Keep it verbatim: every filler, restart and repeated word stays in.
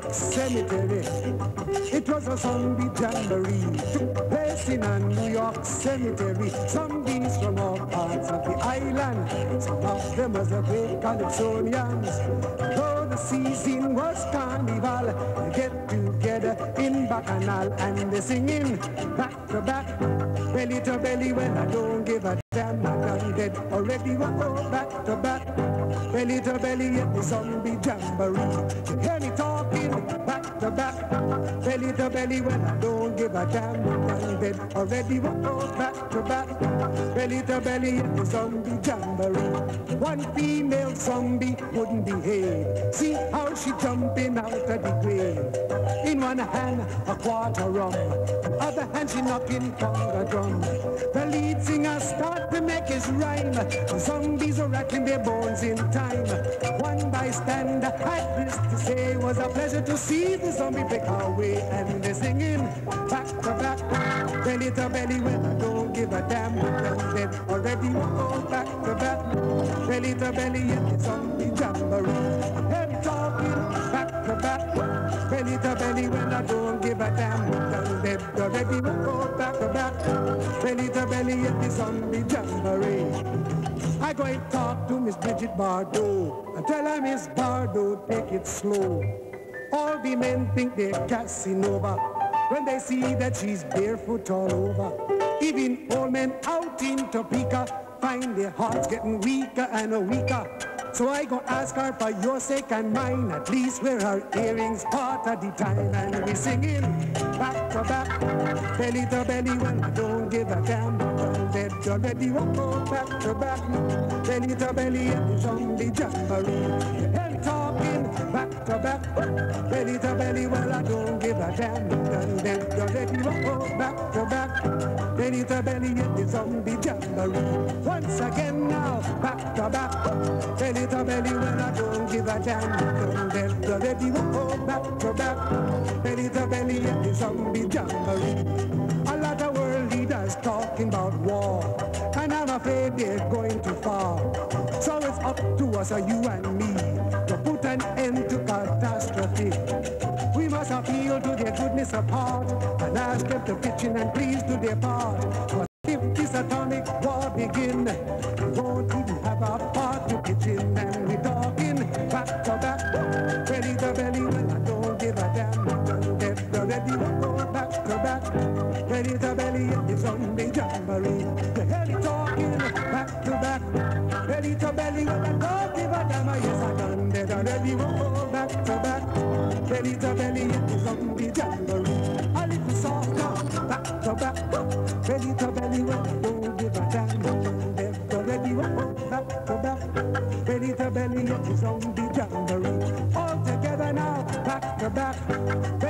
York cemetery. It was a zombie jamboree, took place in a New York cemetery. Zombies from all parts of the island, some of them as a great Calypsonians. Though the season was carnival, they get together in Bacchanal and they singing back to back, belly to belly. Well, I don't give a damn, I done dead already. Oh, back to back, belly to belly at the zombie jamboree. You hear me talking back to back, belly to belly. Well, I don't give a damn, I done dead already. Oh, back to back, belly to belly at the zombie jamboree. One female zombie wouldn't behave. See how she jumping out of the grave. In one hand a quarter rum, other hand she knocking conga drum. The lead singer start to make his rhyme. The zombies are rattling their bones in time. One bystander had this to say, it was a pleasure to see the zombie break away. And they're singing back to back, belly to belly. Well, I don't give a damn, I'm dead already. Oh, back to back, belly to belly at the zombie jamboree. Head talking back to back, belly to belly. Well, I don't give a damn, I'm dead already. Oh, back to back, belly to belly at the zombie jamboree. I go and talk to Miss Bridget Bardot and tell her, Miss Bardot, take it slow. All the men think they're Casanova when they see that she's barefoot all over. Even old men out in Topeka find their hearts getting weaker and weaker. So I go ask her for your sake and mine, at least wear her earrings part of the time. And we singing back to back, belly to belly. Well, I don't give a damn, I'm dead already. We'll go back to back, belly to belly at the zombie jamboree. And talking back to back, belly to belly. Well, I don't give a damn, I'm dead already. We'll go back to back, belly to belly at the zombie jamboree. Once again now, back to back, belly to belly. Well, I don't give a damn, I'm dead already. We'll go back to back, belly to belly at the zombie jamboree. A lot of world leaders talking about war, and I'm afraid they're going too far. So it's up to us, you and me, to put an end to catastrophe. We must appeal to their goodness of heart and ask them to pitch in and please do their part. But if this atomic war begin, we won't even have a part to pitch in. And we're talking back to back, belly to belly. Well, I don't give a damn, I'm dead already. We'll go back to back, belly to belly at the zombie jamboree. The hell talking back to back, belly to belly. Well, I don't give a damn, yes, I'm dead already. We'll go back to back, belly to belly at the zombie jamboree. A little soft now, back to back, belly to belly. Well, I don't give a damn, I'm dead already. We'll go back to back, belly to belly at the zombie jamboree. All together now, back to back.